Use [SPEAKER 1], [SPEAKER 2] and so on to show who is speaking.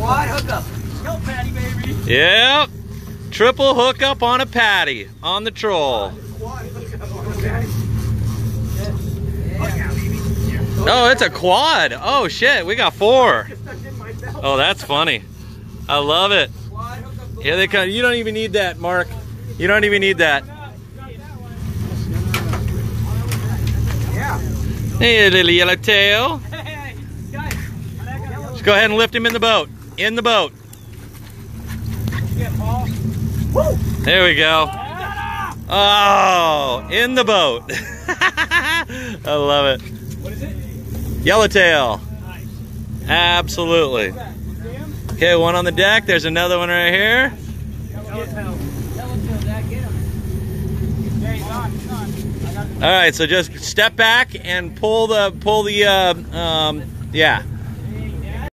[SPEAKER 1] Quad hookup. Go patty, baby.
[SPEAKER 2] Yep. Triple hookup on a patty on the troll.
[SPEAKER 1] Quad hookup on a patty.
[SPEAKER 2] Oh, it's a quad. Oh shit, we got 4. Oh, that's funny. I love it. Here they come. You don't even need that, Mark. You don't even need that. Hey, little yellowtail. Just go ahead and lift him in the boat. In the boat. There we go. Oh, in the boat. I love it.
[SPEAKER 1] What is it?
[SPEAKER 2] Yellowtail. Absolutely. Okay, one on the deck. There's another one right here. All right, so just step back and pull the yeah.